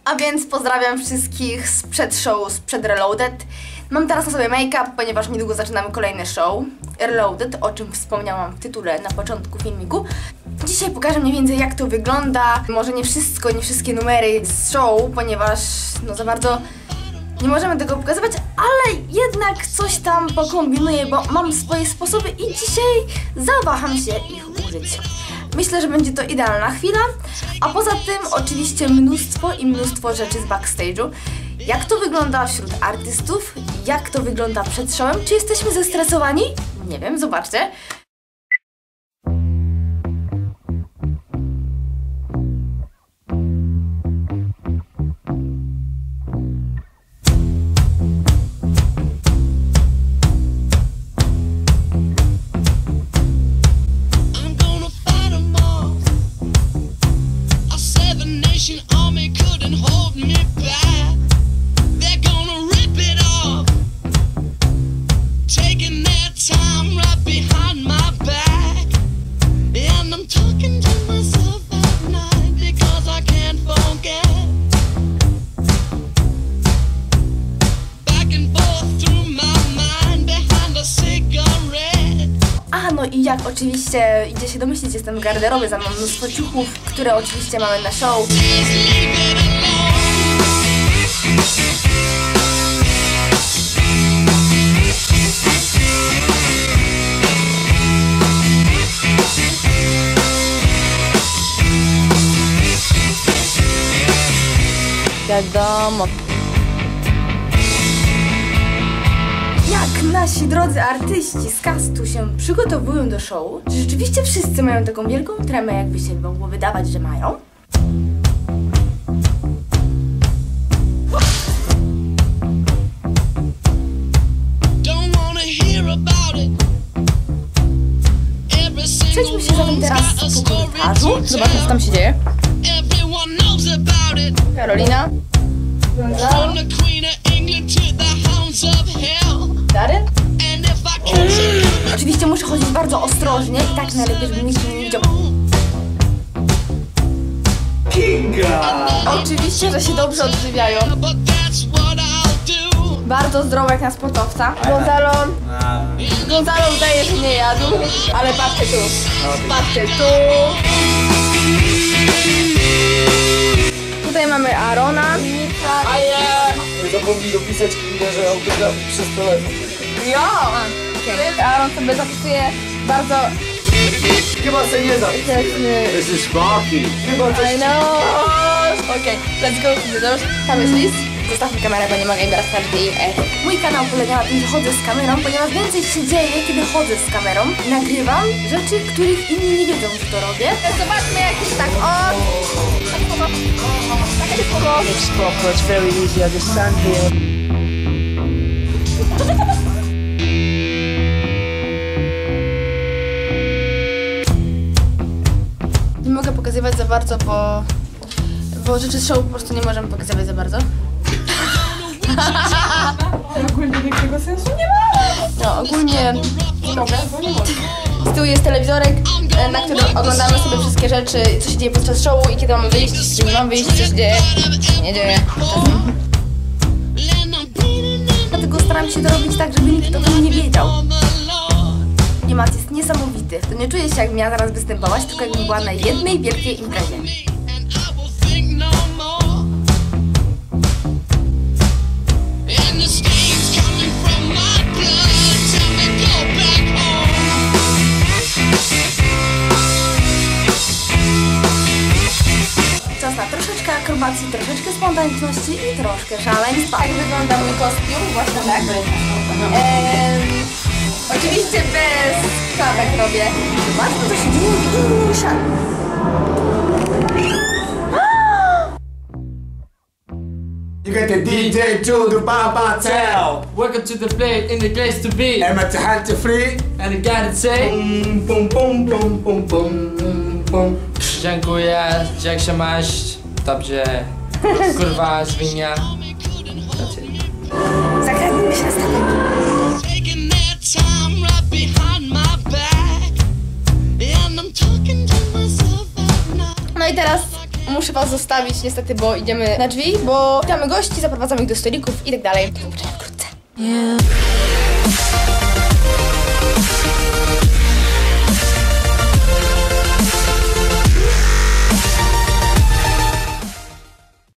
A więc pozdrawiam wszystkich sprzed show, sprzed Reloaded. Mam teraz na sobie make-up, ponieważ niedługo zaczynamy kolejny show Reloaded, o czym wspomniałam w tytule na początku filmiku. Dzisiaj pokażę mniej więcej, jak to wygląda. Może nie wszystko, nie wszystkie numery z show, ponieważ no za bardzo nie możemy tego pokazywać, ale jednak coś tam pokombinuję, bo mam swoje sposoby i dzisiaj zawaham się ich użyć. Myślę, że będzie to idealna chwila, a poza tym oczywiście mnóstwo rzeczy z backstage'u. Jak to wygląda wśród artystów, jak to wygląda przed showem, czy jesteśmy zestresowani? Nie wiem, zobaczcie. No i jak oczywiście idzie się domyślić, jestem w garderobie, za mną mnóstwo ciuchów, które oczywiście mamy na show. Wiadomo. Jak nasi drodzy artyści z castu się przygotowują do show? Czy rzeczywiście wszyscy mają taką wielką tremę, jakby się mogło wydawać, że mają? Przejdźmy się zatem teraz po korytarzu. Zobaczmy, co tam się dzieje. Karolina. Darren? Oczywiście muszę chodzić bardzo ostrożnie i tak najlepiej, żeby nikt mnie nie widział. Kinga! Oczywiście, że się dobrze odżywiają. Bardzo zdrowo jak na sportowca. Gonzalo zdaje, że nie jadł, ale patrzcie tu. Patrzcie tu. Tutaj mamy Arona. A ja! Zapomnij dopisać Kinga, że autograf przez telefon. Ja! Okay. Aaron sobie zapisuje bardzo... Chyba se nie zapisać. This is Sparky. I know! Okej, let's go. Tam jest list. Zostawmy kamerę, bo nie mogę teraz każdej. Mój kanał polega na tym, że chodzę z kamerą, ponieważ więcej się dzieje, kiedy chodzę z kamerą. Nagrywam rzeczy, których inni nie wiedzą, że to robię. Zobaczmy jakiś tak, o! It's proper, it's very easy, I just stand here. Nie mogę pokazywać za bardzo, bo rzeczy z show po prostu nie możemy pokazywać za bardzo. Ogólnie większego sensu nie ma. No, ogólnie nie mogę. Z tyłu jest telewizorek, na którym oglądamy sobie wszystkie rzeczy, co się dzieje podczas showu i kiedy mamy wyjść, czy nie mamy wyjść, co się dzieje, nie dzieje. Dlatego staram się to robić tak, żeby nikt o tym nie wiedział. Klimat jest niesamowity. To nie czuję się, jakbym miała zaraz występować, tylko jakbym była na jednej wielkiej imprezie. Czas na troszeczkę akrobacji, troszeczkę spontaniczności i troszkę szaleństwa. Tak wygląda mój kostium, właśnie tak. Oczywiście bez klapek robię. Zobaczmy, co się dzieje w innym szale. You got the DJ to the Baba Tell. Welcome to the place in the place to be. I'm at the hand to free. And I gotta say Bum bum bum bum bum bum. dziękuję, jak się masz? Dobrze. Kurwa, zwinia. Zakradnijmy się na stronę. No i teraz muszę was zostawić niestety, bo idziemy na drzwi, bo witamy gości, zaprowadzamy ich do stolików i tak dalej. Do zobaczenia wkrótce.